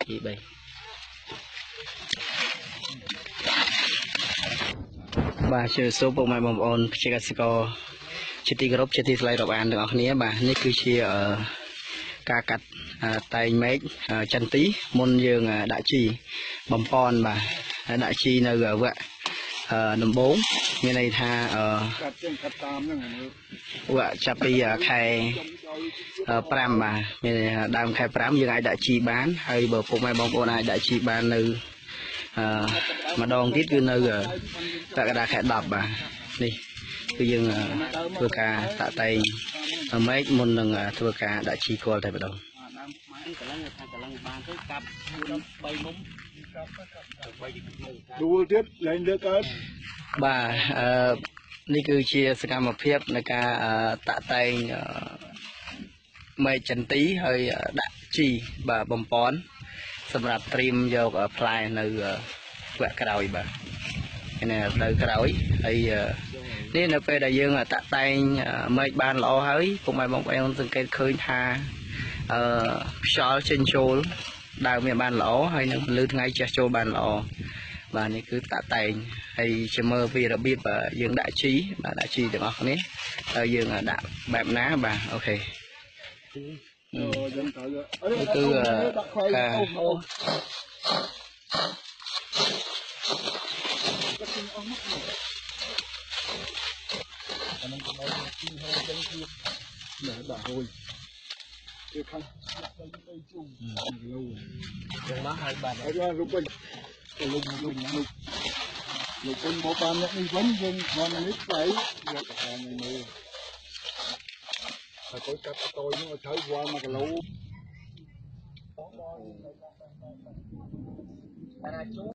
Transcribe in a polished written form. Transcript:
2 3បាទជឿសួរពុកម៉ែបងប្អូនជាកសិករជាទីគោរពជាទីថ្លៃរាប់អានទាំងអស់គ្នាបាទនេះគឺជាការកាត់តែងមែកចន្ទីមុនយើងដាក់ជីបំពន់បាទដាក់ជីនៅវគ្គដំបូងមានន័យថាកាត់តាមហ្នឹងវគ្គចាប់ពីខែ5បាទមានដើមខែ5យើងអាចដាក់ជីបានហើយបើពុកម៉ែបងប្អូនអាចដាក់ជីបាននៅម្ដងទៀតគឺនៅកក្កដាខែ10បាទនេះគឺយើងធ្វើការតាក់តែងមែកមុននឹងធ្វើការដាក់ជីគល់តែម្ដងដួលទៀតឡើងលើកកើតបាទនេះគឺជាសកម្មភាពនៃការតាក់តែងមែកចន្ទីហើយដាក់ជីបាទបំពន់សម្រាប់ត្រៀមយកផ្លែនៅវគ្គក្រោយបាទនេះនៅក្រោយហើយនេះនៅពេលដែលយើងតាក់តែងមែកបានល្អហើយពុកម៉ែបងប្អូនសង្កេតឃើញថាខ្យល់ចេញចូលដើមវាបានល្អហើយនឹងលើថ្ងៃចេះចូលបានល្អបាទនេះគឺតាក់តែងហើយជាមើលពីរបៀបយើងដាក់ជីបាទដាក់ជីទាំងអស់គ្នាហើយយើងដាក់បែបណាបាទអូខេយើងត្រូវគឺការដាក់ហួយគឺខាងដាក់ទៅជុំគីឡូចឹងមកហើយបាទហើយលោកវិញលោកវិញមកបានអ្នកនេះវិញយើងបាននេះស្អីយកទៅតាមមើលហើយគាត់កាត់តូចនោះឲ្យត្រូវវល់1គីឡូ